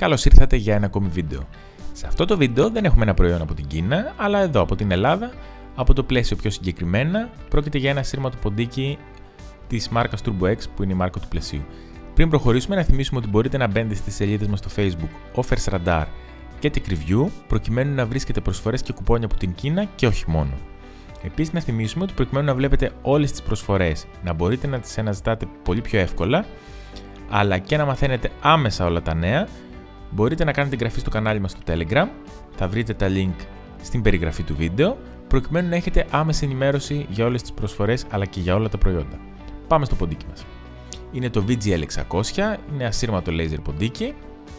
Καλώς ήρθατε για ένα ακόμη βίντεο. Σε αυτό το βίντεο δεν έχουμε ένα προϊόν από την Κίνα, αλλά εδώ από την Ελλάδα, από το πλαίσιο πιο συγκεκριμένα, πρόκειται για ένα ασύρματο ποντίκι της μάρκας TurboX που είναι η μάρκα του πλαισίου. Πριν προχωρήσουμε, να θυμίσουμε ότι μπορείτε να μπαίνετε στις σελίδες μας στο Facebook Offers Radar και Tech Review, προκειμένου να βρίσκετε προσφορές και κουπόνια από την Κίνα και όχι μόνο. Επίσης, να θυμίσουμε ότι προκειμένου να βλέπετε όλες τις προσφορές, να μπορείτε να τις αναζητάτε πολύ πιο εύκολα, αλλά και να μαθαίνετε άμεσα όλα τα νέα, μπορείτε να κάνετε εγγραφή στο κανάλι μας στο Telegram, θα βρείτε τα link στην περιγραφή του βίντεο, προκειμένου να έχετε άμεση ενημέρωση για όλες τις προσφορές αλλά και για όλα τα προϊόντα. Πάμε στο ποντίκι μας. Είναι το VGL600, είναι ασύρματο laser ποντίκι.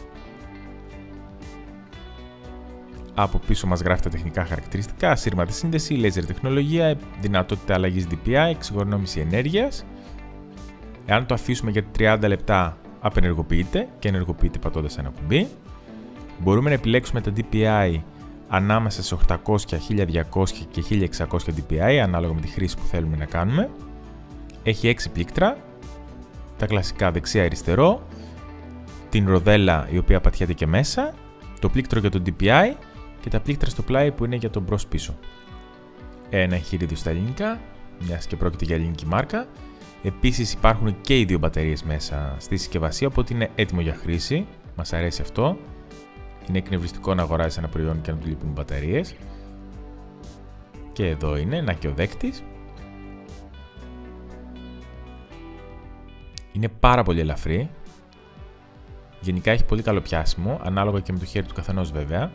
Από πίσω μας γράφει τα τεχνικά χαρακτηριστικά, ασύρματη σύνδεση, laser τεχνολογία, δυνατότητα αλλαγής DPI, εξοικονόμηση ενέργειας. Εάν το αφήσουμε για 30 λεπτά, απενεργοποιείται και ενεργοποιείται πατώντας ένα κουμπί. Μπορούμε να επιλέξουμε τα DPI ανάμεσα σε 800, 1200 και 1600 DPI, ανάλογα με τη χρήση που θέλουμε να κάνουμε. Έχει 6 πλήκτρα, τα κλασικά δεξιά-αριστερό, την ροδέλα η οποία πατιέται και μέσα, το πλήκτρο για το DPI και τα πλήκτρα στο πλάι που είναι για τον μπρος-πίσω. Ένα εγχειρίδιο στα ελληνικά, μιας και πρόκειται για ελληνική μάρκα. Επίσης υπάρχουν και οι δύο μπαταρίες μέσα στη συσκευασία, οπότε είναι έτοιμο για χρήση. Μας αρέσει αυτό. Είναι εκνευριστικό να αγοράζεις ένα προϊόν και να του λείπουν μπαταρίες. Και εδώ είναι, να και ο δέκτης. Είναι πάρα πολύ ελαφρύ. Γενικά έχει πολύ καλό πιάσιμο, ανάλογα και με το χέρι του καθενός βέβαια.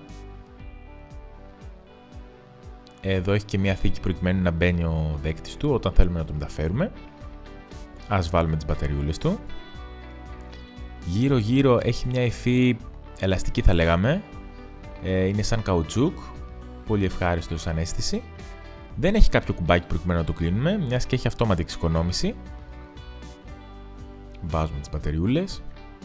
Εδώ έχει και μια θήκη προκειμένου να μπαίνει ο δέκτης του όταν θέλουμε να το μεταφέρουμε. Ας βάλουμε τις μπαταριούλες του. Γύρω-γύρω έχει μια υφή ελαστική θα λέγαμε. Είναι σαν καουτσούκ. Πολύ ευχάριστο σαν αίσθηση. Δεν έχει κάποιο κουμπάκι προκειμένου να το κλείνουμε, μιας και έχει αυτόματη εξοικονόμηση. Βάζουμε τις μπαταριούλες.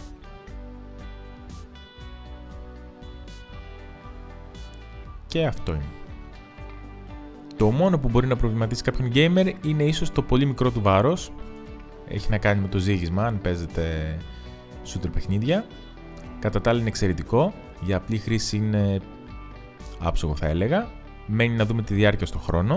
Και αυτό είναι. Το μόνο που μπορεί να προβληματίσει κάποιον gamer είναι ίσως το πολύ μικρό του βάρος. Έχει να κάνει με το ζύγισμα αν παίζετε shooter παιχνίδια. Κατά τα άλλα είναι εξαιρετικό. Για απλή χρήση είναι άψογο θα έλεγα. Μένει να δούμε τη διάρκεια στο χρόνο.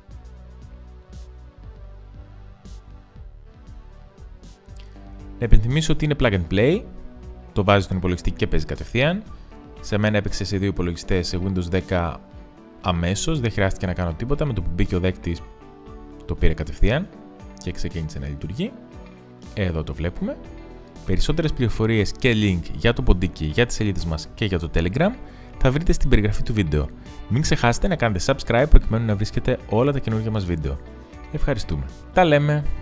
Να υπενθυμίσω ότι είναι plug and play. Το βάζει στον υπολογιστή και παίζει κατευθείαν. Σε μένα έπαιξε σε δύο υπολογιστές σε Windows 10 αμέσως. Δεν χρειάστηκε να κάνω τίποτα. Με το που μπήκε ο δέκτης το πήρε κατευθείαν και ξεκίνησε να λειτουργεί. Εδώ το βλέπουμε. Περισσότερες πληροφορίες και link για το ποντίκι, για τις σελίδες μας και για το Telegram θα βρείτε στην περιγραφή του βίντεο. Μην ξεχάσετε να κάνετε subscribe προκειμένου να βρίσκετε όλα τα καινούργια μας βίντεο. Ευχαριστούμε. Τα λέμε!